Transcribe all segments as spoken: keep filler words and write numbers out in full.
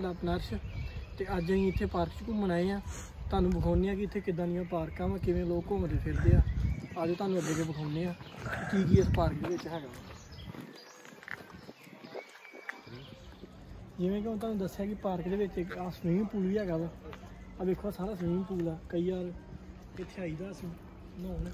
ਤੁਹਾਡਾ ਆਪਣਾ ਅਰਸ਼ ਤੇ ਅੱਜ ਅਸੀਂ ਇੱਥੇ ਪਾਰਕ 'ਚ ਘੁੰਮਣ ਆਏ ਆ। ਤੁਹਾਨੂੰ ਵਿਖਾਉਂਦੇ ਆ ਕਿ ਇੱਥੇ ਕਿੱਦਾਂ ਦੀਆਂ ਪਾਰਕਾਂ ਵਾ, ਕਿਵੇਂ ਲੋਕ ਘੁੰਮਦੇ ਫਿਰਦੇ ਆ। ਆਜੋ ਤੁਹਾਨੂੰ ਅੱਗੇ ਅੱਗੇ ਵਿਖਾਉਂਦੇ ਆ ਕੀ ਕੀ ਇਸ ਪਾਰਕ ਦੇ ਵਿੱਚ ਹੈਗਾ। ਜਿਵੇਂ ਕਿ ਹੁਣ ਤੁਹਾਨੂੰ ਦੱਸਿਆ ਕਿ ਪਾਰਕ ਦੇ ਵਿੱਚ ਇੱਕ ਆ ਸਵਿਮਿੰਗ ਪੂਲ ਵੀ ਹੈਗਾ ਵਾ। ਆ ਵੇਖੋ ਸਾਰਾ ਸਵਿਮਿੰਗ ਪੂਲ ਆ। ਕਈ ਵਾਰ ਇੱਥੇ ਆਈਦਾ ਅਸੀਂ ਨਹਾਉਣ।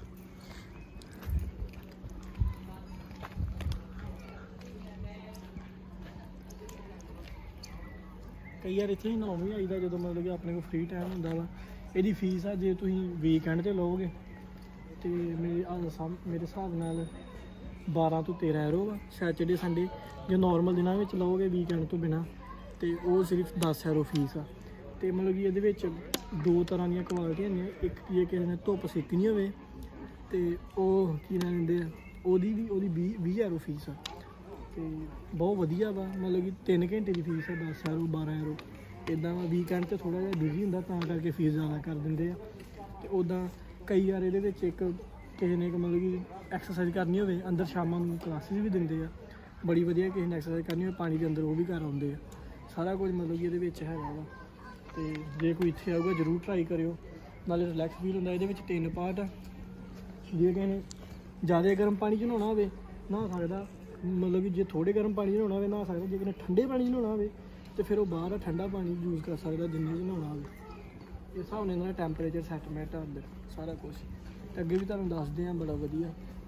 ਕਈ ਵਾਰ ਇੱਥੇ ਨਹਾਉਣ ਵੀ ਆਈਦਾ ਜਦੋਂ ਮਤਲਬ ਕਿ ਆਪਣੇ ਕੋਲ ਫ੍ਰੀ ਟਾਈਮ ਹੁੰਦਾ ਵਾ। ਇਹਦੀ ਫੀਸ ਆ ਜੇ ਤੁਸੀਂ ਵੀਕਐਂਡ 'ਤੇ ਲਓਗੇ ਤੇ ਮੇਰੇ ਮੇਰੇ ਹਿਸਾਬ ਨਾਲ ਬਾਰਾਂ ਤੋਂ ਤੇਰ੍ਹਾਂ ਯੂਰੋ ਵਾ ਸੈਚਰਡੇ ਸੰਡੇ। ਜੇ ਨੋਰਮਲ ਦਿਨਾਂ ਵਿੱਚ ਲਓਗੇ ਵੀਕਐਂਡ ਤੋਂ ਬਿਨਾਂ ਤੇ ਉਹ ਸਿਰਫ ਦਸ ਯੂਰੋ ਫੀਸ ਆ। ਤੇ ਮਤਲਬ ਕਿ ਇਹਦੇ ਵਿੱਚ ਦੋ ਤਰ੍ਹਾਂ ਦੀਆਂ ਕੁਆਲਿਟੀਆਂ ਹੁੰਦੀਆਂ। ਇੱਕ ਜੇ ਕਿਸੇ ਨੇ ਧੁੱਪ ਸੇਕਣੀ ਹੋਵੇ ਤੇ ਉਹ ਕੀ ਲੈਂਦੇ ਆ, ਉਹਦੀ ਵੀ ਉਹਦੀ ਵੀਹ ਵੀਹ ਯੂਰੋ ਫੀਸ ਆ। ਤੇ ਬਹੁਤ ਵਧੀਆ ਵਾ, ਮਤਲਬ ਕਿ ਤਿੰਨ ਘੰਟੇ ਦੀ ਫੀਸ ਹੈ ਦਸ ਯੂਰੋ ਬਾਰਾਂ ਯੂਰੋ ਇੱਦਾਂ ਵਾ। ਵੀਕਐਂਡ 'ਤੇ ਥੋੜ੍ਹਾ ਜਿਹਾ ਬਿਜ਼ੀ ਹੁੰਦਾ ਤਾਂ ਕਰਕੇ ਫੀਸ ਜ਼ਿਆਦਾ ਕਰ ਦਿੰਦੇ ਆ। ਅਤੇ ਉੱਦਾਂ ਕਈ ਵਾਰ ਇਹਦੇ ਵਿੱਚ ਇੱਕ ਕਿਸੇ ਨੇ ਮਤਲਬ ਕਿ ਐਕਸਰਸਾਈਜ਼ ਕਰਨੀ ਹੋਵੇ ਅੰਦਰ ਸ਼ਾਮਾਂ ਨੂੰ ਕਲਾਸਿਸ ਵੀ ਦਿੰਦੇ ਆ ਬੜੀ ਵਧੀਆ। ਕਿਸੇ ਨੇ ਐਕਸਰਸਾਈਜ਼ ਕਰਨੀ ਹੋਵੇ ਪਾਣੀ ਦੇ ਅੰਦਰ ਉਹ ਵੀ ਕਰ ਆਉਂਦੇ ਆ। ਸਾਰਾ ਕੁਝ ਮਤਲਬ ਕਿ ਇਹਦੇ ਵਿੱਚ ਹੈਗਾ ਵਾ। ਅਤੇ ਜੇ ਕੋਈ ਇੱਥੇ ਆਊਗਾ ਜ਼ਰੂਰ ਟਰਾਈ ਕਰਿਓ, ਨਾਲੇ ਰਿਲੈਕਸ ਫੀਲ ਹੁੰਦਾ। ਇਹਦੇ ਵਿੱਚ ਤਿੰਨ ਪਾਰਟ ਆ। ਜੇ ਕਿਸੇ ਨੇ ਜ਼ਿਆਦਾ ਗਰਮ ਪਾਣੀ 'ਚ ਨਹਾਉਣਾ ਹੋਵੇ ਨਹਾ ਸਕਦਾ, ਮਤਲਬ ਕਿ ਜੇ ਥੋੜ੍ਹੇ ਗਰਮ ਪਾਣੀ 'ਚ ਨਹਾਉਣਾ ਹੋਵੇ ਨਹਾ ਸਕਦਾ। ਜੇ ਕਿਸੇ ਨੇ ਠੰਡੇ ਪਾਣੀ 'ਚ ਨਹਾਉਣਾ ਹੋਵੇ ਤਾਂ ਫਿਰ ਉਹ ਬਾਹਰ ਠੰਡਾ ਪਾਣੀ ਯੂਜ਼ ਕਰ ਸਕਦਾ ਜਿੰਨੇ 'ਚ ਨਹਾਉਣਾ ਹੋਵੇ। ਇਸ ਹਿਸਾਬ ਨਾਲ ਇਹਨਾਂ ਦਾ ਟੈਂਪਰੇਚਰ ਸੈਟਮੈਂਟ ਆ ਅੰਦਰ ਸਾਰਾ ਕੁਛ। ਅਤੇ ਅੱਗੇ ਵੀ ਤੁਹਾਨੂੰ ਦੱਸਦੇ ਹਾਂ ਬੜਾ ਵਧੀਆ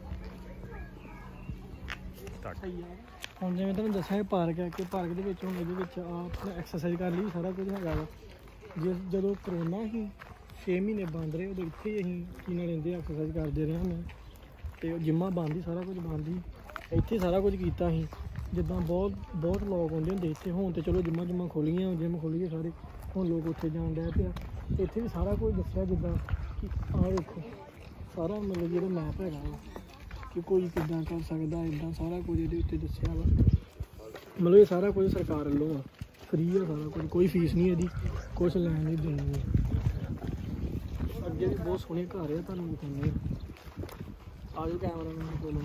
ਸਹੀ ਆ। ਹੁਣ ਜਿਵੇਂ ਤੁਹਾਨੂੰ ਦੱਸਿਆ ਪਾਰਕ ਹੈ ਕਿ ਪਾਰਕ ਦੇ ਵਿੱਚ ਹੁਣ ਇਹਦੇ ਵਿੱਚ ਆਪਣਾ ਐਕਸਰਸਾਈਜ਼ ਕਰਨ ਲਈ ਸਾਰਾ ਕੁਝ ਹੈਗਾ ਵਾ। ਜੇ ਜਦੋਂ ਕਰੋਨਾ ਸੀ ਛੇ ਮਹੀਨੇ ਬੰਦ ਰਹੇ ਉਦੋਂ ਇੱਥੇ ਹੀ ਅਸੀਂ ਕੀ ਨਾਲ ਰਹਿੰਦੇ ਐਕਸਰਸਾਈਜ਼ ਕਰਦੇ ਰਹੇ ਹਾਂ। ਅਤੇ ਜਿੰਮਾਂ ਬੰਦ ਸੀ, ਸਾਰਾ ਕੁਝ ਬੰਦ ਸੀ। ਇੱਥੇ ਸਾਰਾ ਕੁਝ ਕੀਤਾ ਸੀ ਜਿੱਦਾਂ ਬਹੁਤ ਬਹੁਤ ਲੋਕ ਆਉਂਦੇ ਹੁੰਦੇ ਇੱਥੇ। ਹੁਣ ਤਾਂ ਚਲੋ ਜਿੰਮਾਂ ਜੁੰਮਾਂ ਖੋਲ੍ਹੀਆਂ, ਜਿੰਮ ਖੋਲ੍ਹ ਗਏ ਸਾਰੇ, ਹੁਣ ਲੋਕ ਉੱਥੇ ਜਾਣ ਡਿਆ ਪਿਆ। ਇੱਥੇ ਵੀ ਸਾਰਾ ਕੁਝ ਦੱਸਿਆ ਜਿੱਦਾਂ ਕਿ ਆਹ ਵੇਖੋ ਸਾਰਾ ਮਤਲਬ ਜਿਹੜਾ ਮੈਪ ਹੈਗਾ ਵਾ ਕਿ ਕੋਈ ਕਿੱਦਾਂ ਕਰ ਸਕਦਾ ਇੱਦਾਂ ਸਾਰਾ ਕੁਝ ਇਹਦੇ ਉੱਤੇ ਦੱਸਿਆ ਵਾ। ਮਤਲਬ ਇਹ ਸਾਰਾ ਕੁਝ ਸਰਕਾਰ ਵੱਲੋਂ ਆ, ਫਰੀ ਆ ਸਾਰਾ ਕੁਝ, ਕੋਈ ਫੀਸ ਨਹੀਂ ਇਹਦੀ, ਕੁਛ ਲੈਣ ਨਹੀਂ ਦੇਣੀ। ਅੱਗੇ ਵੀ ਬਹੁਤ ਸੋਹਣੇ ਘਰ ਆ, ਤੁਹਾਨੂੰ ਦਿਖਾਉਂਦੇ ਆ। ਆ ਜਾਓ ਕੈਮਰਾ ਮੈਨ ਕੋਲੋਂ।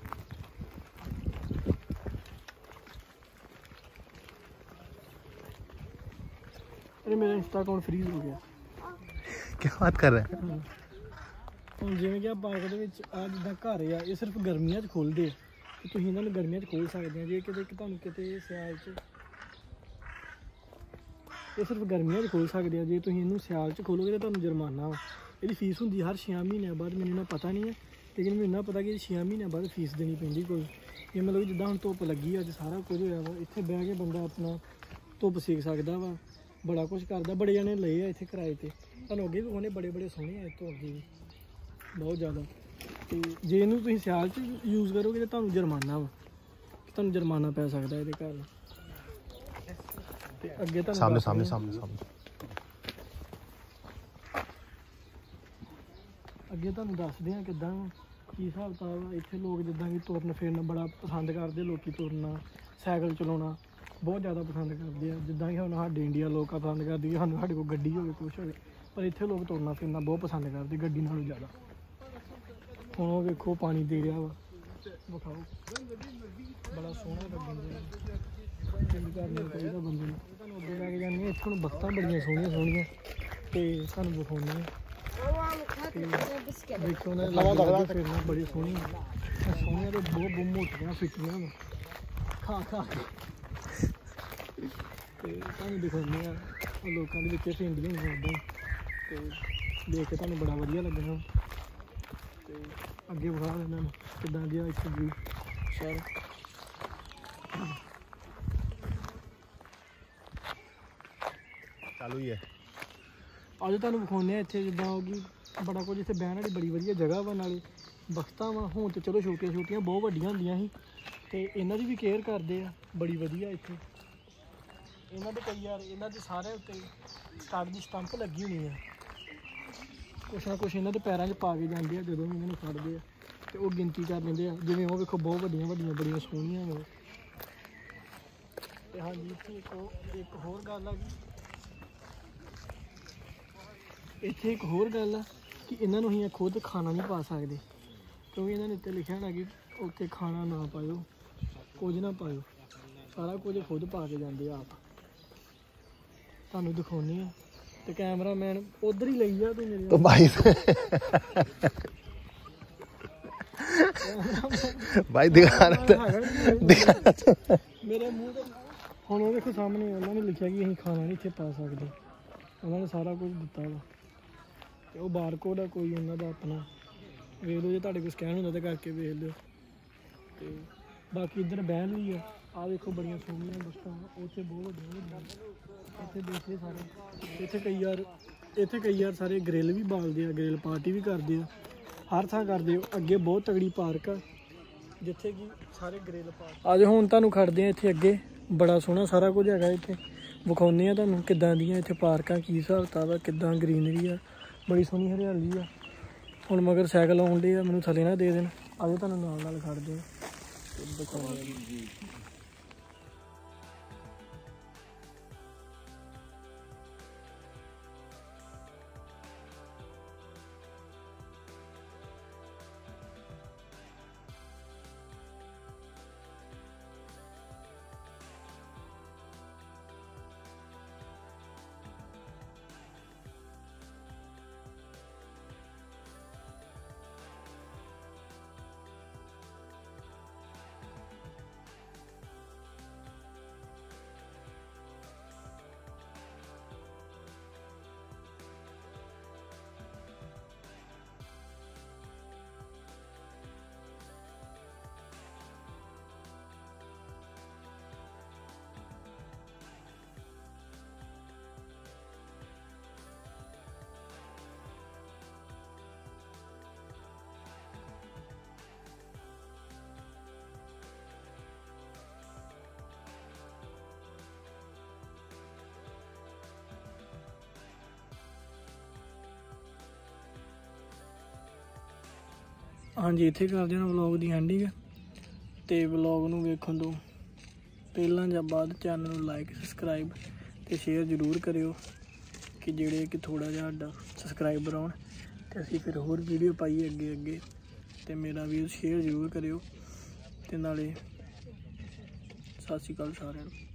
अरे मेरा इंस्टा अकाउंट फ्रीज हो गया। क्या बात कर रहे हैं? ਹੁਣ ਜਿਵੇਂ ਕਿ ਆ ਪਾਰਕ ਦੇ ਵਿੱਚ ਆ ਜਿੱਦਾਂ ਘਰ ਆ ਇਹ ਸਿਰਫ ਗਰਮੀਆਂ 'ਚ ਖੁੱਲ੍ਹਦੇ ਤੇ ਤੁਸੀਂ ਇਹਨਾਂ ਨੂੰ ਗਰਮੀਆਂ 'ਚ ਖੋਲ੍ਹ ਸਕਦੇ ਆ। ਜੇ ਕਿਤੇ ਤੁਹਾਨੂੰ ਕਿਤੇ ਸਿਆਲ 'ਚ ਇਹ ਸਿਰਫ ਗਰਮੀਆਂ 'ਚ ਖੋਲ੍ਹ ਸਕਦੇ ਆ। ਜੇ ਤੁਸੀਂ ਇਹਨੂੰ ਸਿਆਲ 'ਚ ਖੋਲੋਗੇ ਤਾਂ ਤੁਹਾਨੂੰ ਜੁਰਮਾਨਾ ਵਾ। ਇਹਦੀ ਫੀਸ ਹੁੰਦੀ ਹਰ ਛੇ ਮਹੀਨਿਆਂ ਬਾਅਦ। ਮੈਨੂੰ ਇੰਨਾ ਪਤਾ ਨਹੀਂ ਹੈ ਲੇਕਿਨ ਮੈਨੂੰ ਇੰਨਾ ਪਤਾ ਕਿ ਛੇ ਮਹੀਨਿਆਂ ਬਾਅਦ ਫੀਸ ਦੇਣੀ ਪੈਂਦੀ ਕੋਈ। ਇਹ ਮਤਲਬ ਜਿੱਦਾਂ ਹੁਣ ਧੁੱਪ ਲੱਗੀ ਅੱਜ ਸਾਰਾ ਕੁਝ ਹੋਇਆ ਵਾ, ਇੱਥੇ ਬਹਿ ਕੇ ਬੰਦਾ ਆਪਣਾ ਧੁੱਪ ਸੇਕ ਸਕਦਾ ਵਾ, ਬੜਾ ਕੁਛ ਕਰਦਾ। ਬੜੇ ਜਣੇ ਲਏ ਆ ਇੱਥੇ ਕਿਰਾਏ 'ਤੇ, ਤੁਹਾਨੂੰ ਅੱਗੇ ਵੀ ਉਹਨੇ ਬੜੇ ਬੜੇ ਸੋਹਣੇ ਆ ਇੱਥੋਂ ਅੱਗੇ ਵੀ ਬਹੁਤ ਜ਼ਿਆਦਾ। ਅਤੇ ਜੇ ਇਹਨੂੰ ਤੁਸੀਂ ਸਿਆਲ 'ਚ ਯੂਜ਼ ਕਰੋਗੇ ਤਾਂ ਤੁਹਾਨੂੰ ਜੁਰਮਾਨਾ ਵਾ, ਤੁਹਾਨੂੰ ਜੁਰਮਾਨਾ ਪੈ ਸਕਦਾ ਇਹਦੇ ਘਰ। ਅਤੇ ਅੱਗੇ ਤੁਹਾਨੂੰ ਸਾਹਮਣੇ ਸਾਹਮਣੇ ਸਾਹਮਣੇ ਸਾਹਮਣੇ ਅੱਗੇ ਤੁਹਾਨੂੰ ਦੱਸਦੇ ਹਾਂ ਕਿੱਦਾਂ ਕੀ ਹਿਸਾਬ ਕਿਤਾਬ। ਇੱਥੇ ਲੋਕ ਜਿੱਦਾਂ ਕਿ ਤੁਰਨ ਫਿਰਨ ਬੜਾ ਪਸੰਦ ਕਰਦੇ, ਲੋਕ ਤੁਰਨਾ ਸਾਈਕਲ ਚਲਾਉਣਾ ਬਹੁਤ ਜ਼ਿਆਦਾ ਪਸੰਦ ਕਰਦੇ ਆ। ਜਿੱਦਾਂ ਕਿ ਹੁਣ ਸਾਡੇ ਇੰਡੀਆ ਲੋਕ ਪਸੰਦ ਕਰਦੇ ਕਿ ਸਾਨੂੰ ਸਾਡੇ ਕੋਲ ਗੱਡੀ ਹੋਵੇ ਕੁਛ ਹੋਵੇ, ਪਰ ਇੱਥੇ ਲੋਕ ਤੁਰਨਾ ਫਿਰਨਾ ਬਹੁਤ ਪਸੰਦ ਕਰਦੇ ਗੱਡੀ ਨਾਲੋਂ ਜ਼ਿਆਦਾ। ਹੁਣ ਉਹ ਵੇਖੋ ਪਾਣੀ ਦੇ ਰਿਹਾ ਵਾ, ਵਿਖਾਓ ਬੜਾ ਸੋਹਣਾ ਲੱਗਣ ਡਿਆ। ਚੰਗੀ ਕਰਨੀ ਚਾਹੀਦਾ ਬੰਦੇ ਨੂੰ। ਤੁਹਾਨੂੰ ਅੱਗੇ ਲੈ ਕੇ ਜਾਂਦੇ ਹਾਂ। ਇੱਥੇ ਹੁਣ ਬੱਸਾਂ ਬੜੀਆਂ ਸੋਹਣੀਆਂ ਸੋਹਣੀਆਂ ਅਤੇ ਤੁਹਾਨੂੰ ਵਿਖਾਉਂਦੇ ਹਾਂ। ਅਤੇ ਦੇਖੋ ਉਹਨਾਂ ਦੇ ਫਿਰਨਾ ਬੜੀ ਸੋਹਣੀਆਂ ਸੋਹਣੀਆਂ ਅਤੇ ਬਹੁਤ ਬਹੁਤ ਮੋਟੀਆਂ ਫਿੱਟੀਆਂ ਵਾ ਖਾ ਖਾ ਕੇ। ਅਤੇ ਤੁਹਾਨੂੰ ਦਿਖਾਉਂਦੇ ਆ ਲੋਕਾਂ ਦੇ ਵਿੱਚ ਭਿੰਡੀਆਂ ਹੁੰਦੀਆਂ ਇੱਦਾਂ, ਅਤੇ ਦੇਖ ਕੇ ਤੁਹਾਨੂੰ ਬੜਾ ਵਧੀਆ ਲੱਗਣਾ। ਅਤੇ ਅੱਗੇ ਵਿਖਾ ਇਹਨਾਂ ਨੂੰ ਕਿੱਦਾਂ ਦੀ ਆ ਇੱਥੇ ਵੀ ਸ਼ਹਿਰ। ਚਾਲੂ ਹੀ ਹੈ। ਅੱਜ ਤੁਹਾਨੂੰ ਵਿਖਾਉਂਦੇ ਆ ਇੱਥੇ ਜਿੱਦਾਂ ਕਿ ਬੜਾ ਕੁਝ ਇੱਥੇ ਬਹਿਣ ਵਾਲੀ ਬੜੀ ਵਧੀਆ ਜਗ੍ਹਾ ਵਾ, ਨਾਲੇ ਬਖਤਾਂ ਵਾ। ਹੁਣ ਤਾਂ ਚਲੋ ਛੋਟੀਆਂ ਛੋਟੀਆਂ ਬਹੁਤ ਵੱਡੀਆਂ ਹੁੰਦੀਆਂ ਸੀ ਅਤੇ ਇਹਨਾਂ ਦੀ ਵੀ ਕੇਅਰ ਕਰਦੇ ਆ ਬੜੀ ਵਧੀਆ ਇੱਥੇ। ਇਹਨਾਂ ਦੇ ਕਈ ਵਾਰ ਇਹਨਾਂ ਦੇ ਸਾਰਿਆਂ ਉੱਤੇ ਕਾਗਜ਼ ਦੀ ਸਟੰਪ ਲੱਗੀ ਹੋਣੀ ਆ, ਕੁਛ ਨਾ ਕੁਛ ਇਹਨਾਂ ਦੇ ਪੈਰਾਂ 'ਚ ਪਾ ਕੇ ਜਾਂਦੇ ਆ ਜਦੋਂ ਵੀ ਇਹਨਾਂ ਨੂੰ ਫੜਦੇ ਆ ਅਤੇ ਉਹ ਗਿਣਤੀ ਕਰ ਲੈਂਦੇ ਆ। ਜਿਵੇਂ ਉਹ ਵੇਖੋ ਬਹੁਤ ਵੱਡੀਆਂ ਵੱਡੀਆਂ ਬੜੀਆਂ ਸੋਹਣੀਆਂ ਵਾ। ਅਤੇ ਹਾਂਜੀ ਇੱਥੇ ਇੱਕ ਇੱਕ ਹੋਰ ਗੱਲ ਆ ਕਿ ਇੱਥੇ ਇੱਕ ਹੋਰ ਗੱਲ ਆ ਕਿ ਇਹਨਾਂ ਨੂੰ ਅਸੀਂ ਖੁਦ ਖਾਣਾ ਨਹੀਂ ਪਾ ਸਕਦੇ ਕਿਉਂਕਿ ਇਹਨਾਂ ਨੇ ਉੱਤੇ ਲਿਖਿਆ ਹੋਣਾ ਕਿ ਉੱਥੇ ਖਾਣਾ ਨਾ ਪਾਇਓ, ਕੁਝ ਨਾ ਪਾਇਓ, ਸਾਰਾ ਕੁਝ ਖੁਦ ਪਾ ਕੇ ਜਾਂਦੇ ਆ ਆਪ। ਤੁਹਾਨੂੰ ਦਿਖਾਉਣੀ ਆ ਤੇ ਕੈਮਰਾਮੈਨ ਉਧਰ ਹੀ ਲਈ ਜਾ ਤੂੰ ਮੇਰੇ तो भाई भाई दिखा रहा था दिखा रहा था ਮੇਰੇ ਮੂੰਹ ਤੇ ਹੁਣ ਉਹ ਦੇਖੋ ਸਾਹਮਣੇ ਉਹਨਾਂ ਨੇ ਲਿਖਿਆ ਕਿ ਅਸੀਂ ਖਾਣਾ ਨਹੀਂ ਇੱਥੇ ਪਾ ਸਕਦੇ ਉਹਨਾਂ ਨੇ ਸਾਰਾ ਕੁਝ ਦਿੱਤਾ ਵਾ ਤੇ ਉਹ ਬਾਰਕੋਡ ਆ ਕੋਈ ਉਹਨਾਂ ਦਾ ਆਪਣਾ ਵੇਖ ਲਓ ਜੇ ਤੁਹਾਡੇ ਕੋਲ ਸਕੈਨ ਹੁੰਦਾ ਤਾਂ ਕਰਕੇ ਵੇਖ ਲਿਓ ਤੇ ਬਾਕੀ ਇੱਧਰ ਬਹਿਣ ਵੀ ਆ ਆਹ ਦੇਖੋ ਬੜੀਆਂ ਸੋਹਣੀਆਂ ਬੱਸਾਂ ਉੱਥੇ ਬਹੁਤ ਵੱਡੀਆਂ ਵੱਡੀਆਂ ਇੱਥੇ ਦੇਖੇ ਸਾਰੇ ਇੱਥੇ ਕਈ ਯਾਰ ਇੱਥੇ ਕਈ ਯਾਰ ਸਾਰੇ ਗ੍ਰਿਲ ਵੀ ਬਾਲਦੇ ਆ ਗ੍ਰਿਲ ਪਾਰਟੀ ਵੀ ਕਰਦੇ ਆ ਹਰ ਥਾਂ ਕਰਦੇ ਆ ਅੱਗੇ ਬਹੁਤ ਤਗੜੀ ਪਾਰਕ ਆ ਜਿੱਥੇ ਕਿ ਸਾਰੇ ਗ੍ਰਿਲ ਪਾਰਕ ਅੱਜ ਹੁਣ ਤੁਹਾਨੂੰ ਖੜਦੇ ਆ ਇੱਥੇ ਅੱਗੇ ਬੜਾ ਸੋਹਣਾ ਸਾਰਾ ਕੁਝ ਹੈਗਾ ਇੱਥੇ ਵਿਖਾਉਂਦੇ ਆ ਤੁਹਾਨੂੰ ਕਿੱਦਾਂ ਦੀਆਂ ਇੱਥੇ ਪਾਰਕਾਂ ਕੀ ਹਿਸਾਬ ਕਿਤਾਬ ਆ ਕਿੱਦਾਂ ਗਰੀਨਰੀ ਆ ਬੜੀ ਸੋਹਣੀ ਹਰਿਆਲੀ ਆ ਹੁਣ ਮਗਰ ਸਾਈਕਲ ਆਉਣ ਡੇ ਆ ਮੈਨੂੰ ਥੱਲੇ ਨਾ ਦੇ ਦੇਣ ਆਜੋ ਤੁਹਾਨੂੰ ਨਾਲ ਨਾਲ ਖੜਦੇ ਆ ਤੇ ਦਿਖਾਉਂਦੇ ਆ ਜੀ ਹਾਂਜੀ ਇੱਥੇ ਕਰਦੇ ਹਾਂ ਵਲੌਗ ਦੀ ਐਂਡਿੰਗ ਤੇ ਵਲੌਗ ਨੂੰ ਵੇਖਣ ਤੋਂ ਪਹਿਲਾਂ ਜਾਂ ਬਾਅਦ ਚੈਨਲ ਨੂੰ ਲਾਈਕ ਸਬਸਕ੍ਰਾਈਬ ਤੇ ਸ਼ੇਅਰ ਜ਼ਰੂਰ ਕਰਿਓ ਕਿ ਜਿਹੜੇ ਕਿ ਥੋੜਾ ਜਿਹਾ ਸਾਡਾ ਸਬਸਕ੍ਰਾਈਬਰ ਆਉਣ ਤੇ ਅਸੀਂ ਫਿਰ ਹੋਰ ਵੀਡੀਓ ਪਾਈਏ ਅੱਗੇ ਅੱਗੇ ਤੇ ਮੇਰਾ ਵੀ ਸ਼ੇਅਰ ਜ਼ਰੂਰ ਕਰਿਓ ਤੇ ਨਾਲੇ ਸਤਿ ਸ਼੍ਰੀ ਅਕਾਲ ਸਾਰਿਆਂ ਨੂੰ।